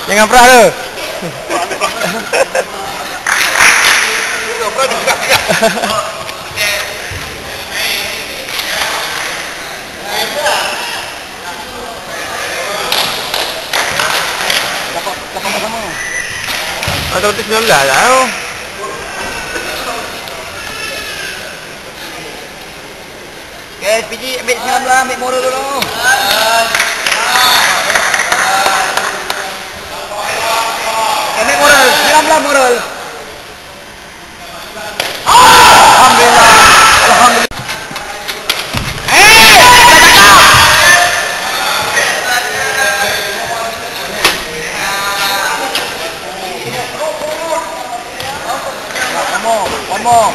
Jangan perah tu. Dapat sama. Atau 19 lah. PG ambil 19, ambil moral dulu. Ambil moral, 19 moral. Alhamdulillah. Alhamdulillah. One more.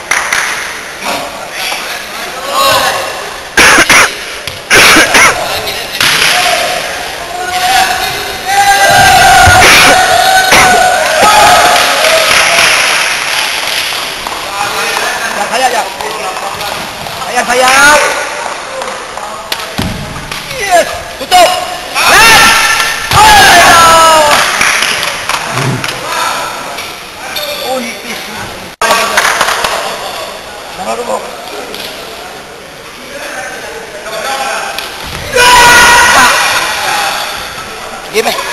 Sayap. Yes, tutup. Oh, nipis. Sama dulu. Game.